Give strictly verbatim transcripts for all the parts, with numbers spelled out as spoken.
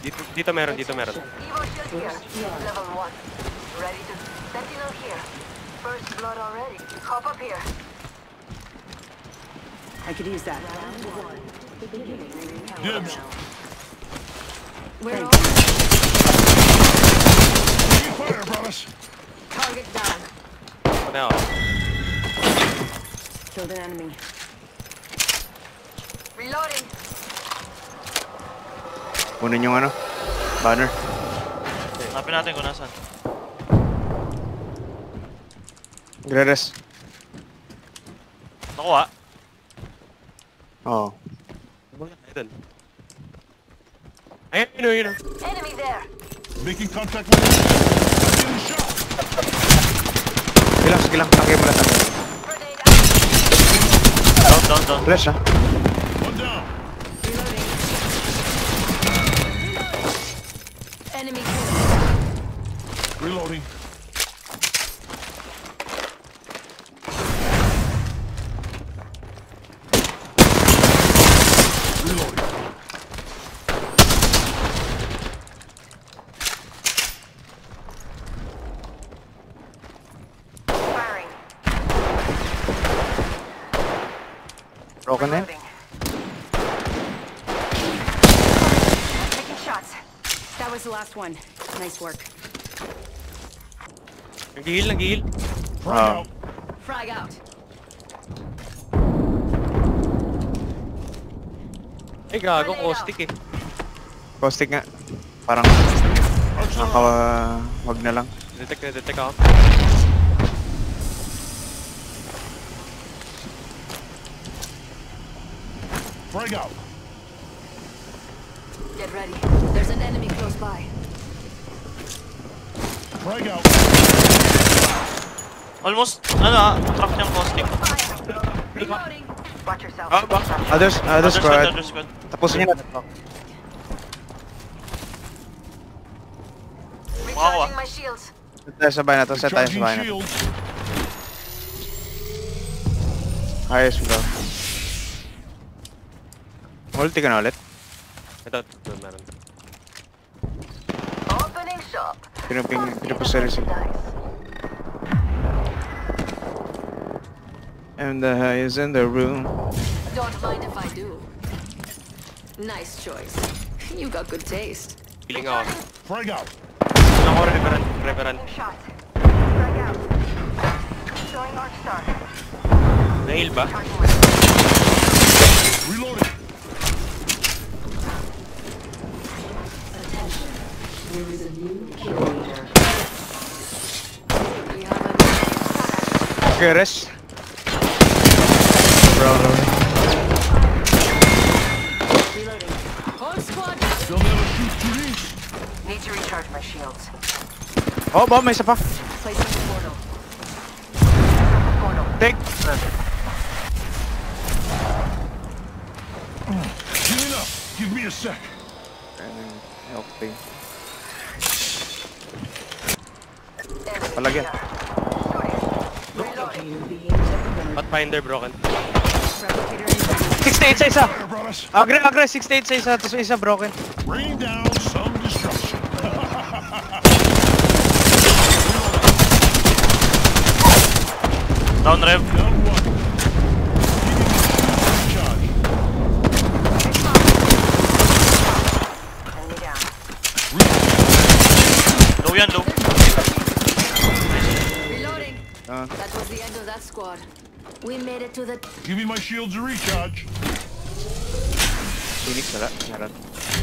Dito, dito meron, dito meron. Evo shield here. Level one. Ready to sentinel here. First blood already. Hop up here. I could use that. Dibs. Where are Fire, brothers. Target down. Ano na ako? Killed an enemy. Reloading. Kunin yung ano, banner. Hanapin natin kung nasan. Gre-res. Nakuha. Oo. Ayun. Ayun, yun, yun. Enemy there. Making contact with enemy. I'm getting shot. Sige lang, sige lang. Takay mo na tayo. Grenade Down, down, down. Flash ha. One down. Reloading. Enemy killed. Reloading. Reloading. firing. Broken na yun. Reloading. Taking shots. That was the last one. Nice work. Nag-heal, nag-heal. Frag Oh. out. Frag out. Ay, gago, caustic eh. Caustic nga. Parang Archer naka, up. wag na lang. Detect na, detect ako. Frag out. Get ready. There's an enemy close by. Frag out. Almost, ano ah, track niyang caustic. Reloading. Watch yourself. Ah, ba? Others, other squad. Other squad. Tapusin nyo na. Recharging my shields. Set tayo sa bahay na to. Set tayo sa Charging bahay na to. shields. Ayos bro. Multi ka na ulit. Ito, ito, meron. Opening shop. Pinuping, pinupusari si. And the high is in the room. Don't mind if I do. Nice choice. You got good taste. Healing ako. Frag out. Ako, reverend, reverend. Taking shots. Frag out. Showing Arc Star. Na-heal ba? Charging my Reloading. We have a Okay, rest. Bro. reloading. Whole squad. They'll never shoot through these. Need to recharge my shields. Oh, Bob, may isa pa. Placing the portal. Portal. Take. Healing up. Give me a sec. Okay. Enemy Palagyan. here. Pathfinder broken. Replicator incoming. sixty-eight sa isa. Fire, brothers. Agre, agre. sixty-eight sa isa. Tapos isa broken. Rain down some destruction. Down rev. Down one. Giving the shield Enemy down. recharge. Low yan, low. Reloading. Ah. That was the end of that squad. We made it to the. Give me my shields to recharge. Phoenix wala. Meron.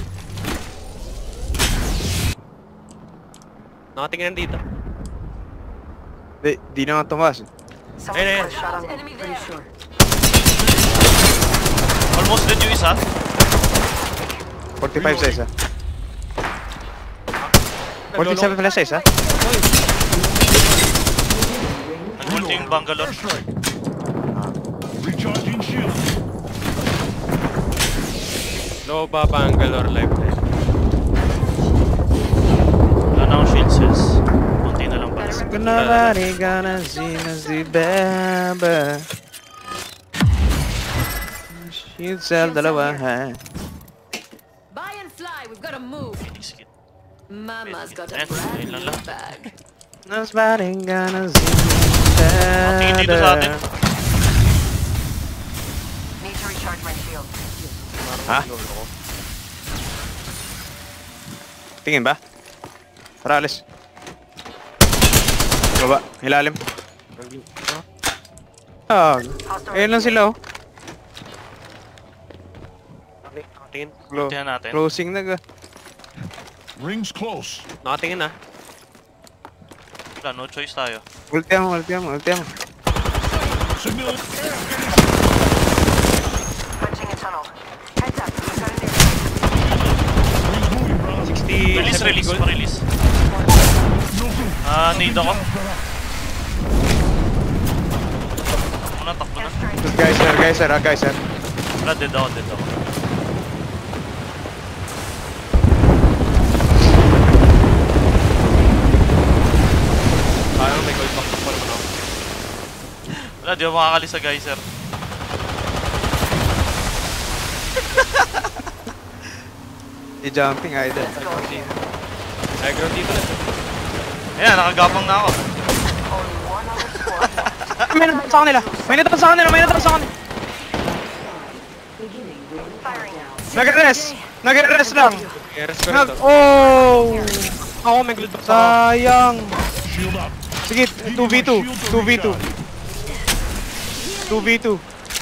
Nakatingnan dito. Di, di na nga tumaas. Someone Hey, hey. put a shot on me. Enemy there. Pretty sure. Almost dead yung isa. forty-five sa isa. forty-seven pala sa isa. Nag-ulti yung Bangalore. Airstrike. Recharging shields. Low ba, Bangalore, lifeline. Wala na akong shield cells. Kunti na lang pala. Nobody gonna see us the bamba. Shield cell dalawa ha. Buy and fly. We've got to move. Mama's got a Ayan, brand ayun lang new lang. bag. Nobody gonna see me Tingin dito sa atin. better. Need to recharge my shield. Ha? Tingin ba? Tara, alis. Baba, ilalim. Ah, ayun lang sila oh. Nakatingin. Clo- Tingnan natin. Closing na ga. Rings close. Nakatingin ah. Wala, no choice tayo. Ulti mo, ulti mo, ulti mo. Signal. Punching a tunnel. Heads up. We've got a new. Rings moving, brother. sixty, Release, seventy release, gold. pa-release. No good. Ah, need ako. Down, brother. Takbo na, takbo na. Guys, sir, guys, sir, ah, guys, sir. Wala, dead ako, dead ako. Parang may gold box pa naman ako. Wala, di ako makakali sa geyser. Di jumping, idol. High ground dito na. Ayan, nakagapang na ako. Only one other squad. May natal sa kanila! May natal sa kanila! May natal sa kanila! Firing. Nag-rest! Nag-rest lang! I-rest ko rin Nag... to. Oh! Ako, may gold box ako. Sayang! Shield up. Sige, two v two. two v two. two v two.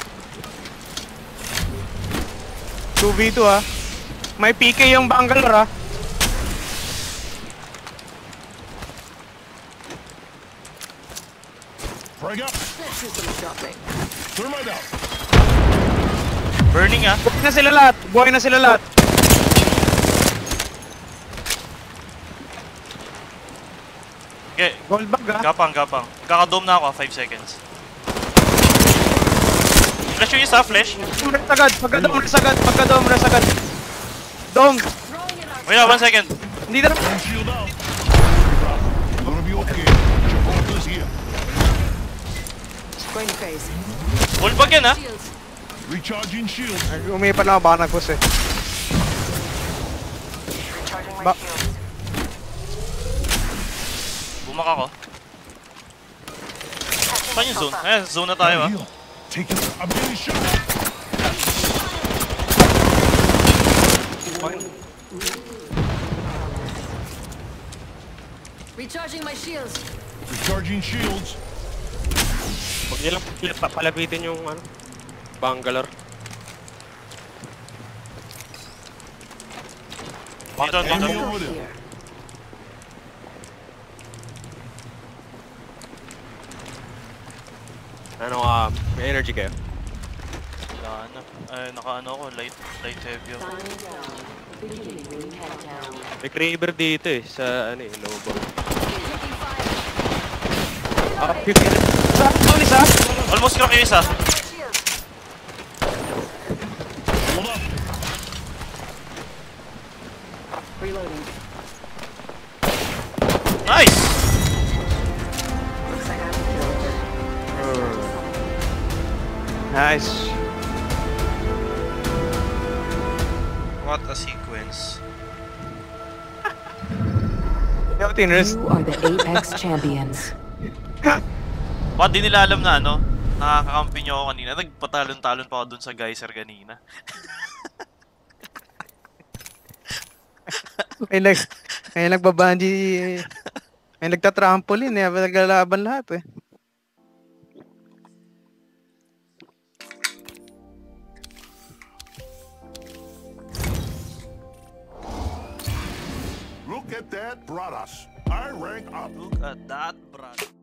two v two ah. May P K yung Bangalore ah. Frag up. Let's do some shopping. Thermite out. Burning ah. Buhay na sila lahat. Buhay na sila lahat. Okay, Gold bag ah. gapang, gapang. Kakadome na ako, five seconds. Flash yung isa, flash. Dome rest agad. Pagka-dome rest agad. Pagka-dome rest agad. Dome. Wait na, one second. Hindi na. One shield out. You're gonna be okay. Chipotle is here. Going crazy. Full bag yan ah. Shields. Recharging shield. Umiipan lang ako. Baka nag-push eh. Recharging my Ba- shields. Bumak ako. Saan yung zone? Ayan, zone na tayo ah. Heal. Take it. I'm getting shot. Recharging my shields. Recharging shields. Huwag nilang pa- palapitin yung ano, Bangalore. Dito, dito. Deal with it. Here. Ano ah, may energy kayo? Wala na. Ay, naka-ano ako, light, light heavy ako. May Kraber dito eh, sa ano eh, low ball. Taking fire. Ah, fifty na. Sa zone isa. Almost crack yung isa. Shields. Hold up. Reloading. Nice! Looks like I'm killed. Nice. What a sequence. Yo, tinrest. You are the Apex champions. Bakit di nila alam na ano? Nakakakampi niyo ako kanina. Nagpatalon-talon pa ako dun sa geyser kanina. May nag... May nagbabungee... May nagtatrampoline eh. May naglalaban lahat eh. Look at that, Bradas. I rank up. Look at that, brad.